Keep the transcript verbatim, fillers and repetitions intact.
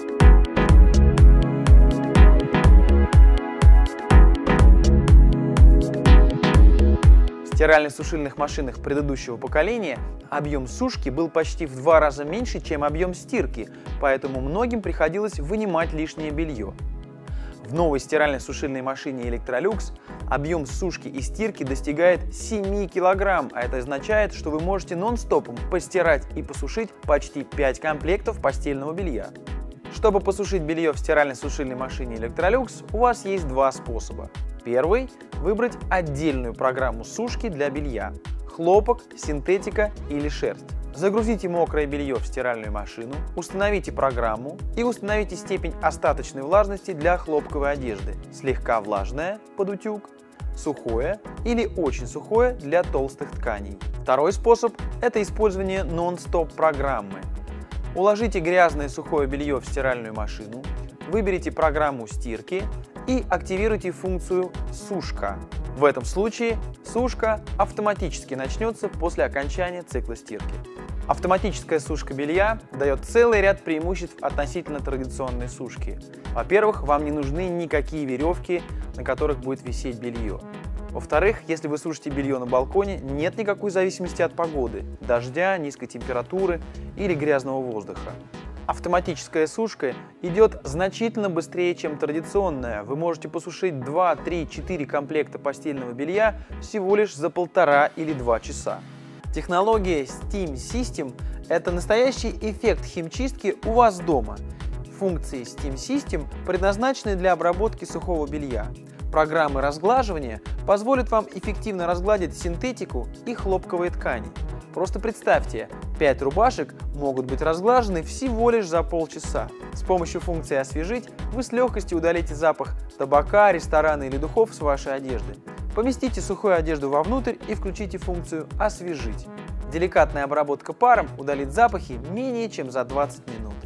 В стирально-сушильных машинах предыдущего поколения объем сушки был почти в два раза меньше, чем объем стирки, поэтому многим приходилось вынимать лишнее белье. В новой стирально-сушильной машине Electrolux объем сушки и стирки достигает семи килограмм, а это означает, что вы можете нон-стопом постирать и посушить почти пять комплектов постельного белья. Чтобы посушить белье в стирально-сушильной машине Electrolux, у вас есть два способа. Первый – выбрать отдельную программу сушки для белья – хлопок, синтетика или шерсть. Загрузите мокрое белье в стиральную машину, установите программу и установите степень остаточной влажности для хлопковой одежды – слегка влажная под утюг, сухое или очень сухое для толстых тканей. Второй способ – это использование нон-стоп программы. Уложите грязное сухое белье в стиральную машину, выберите программу стирки и активируйте функцию «Сушка». В этом случае сушка автоматически начнется после окончания цикла стирки. Автоматическая сушка белья дает целый ряд преимуществ относительно традиционной сушки. Во-первых, вам не нужны никакие веревки, на которых будет висеть белье. Во-вторых, если вы сушите белье на балконе, нет никакой зависимости от погоды, дождя, низкой температуры или грязного воздуха. Автоматическая сушка идет значительно быстрее, чем традиционная. Вы можете посушить два, три, четыре комплекта постельного белья всего лишь за полтора или два часа. Технология Steam System – это настоящий эффект химчистки у вас дома. Функции Steam System предназначены для обработки сухого белья. Программы разглаживания позволят вам эффективно разгладить синтетику и хлопковые ткани. Просто представьте, пять рубашек могут быть разглажены всего лишь за полчаса. С помощью функции «Освежить» вы с легкостью удалите запах табака, ресторана или духов с вашей одежды. Поместите сухую одежду вовнутрь и включите функцию «Освежить». Деликатная обработка паром удалит запахи менее чем за двадцать минут.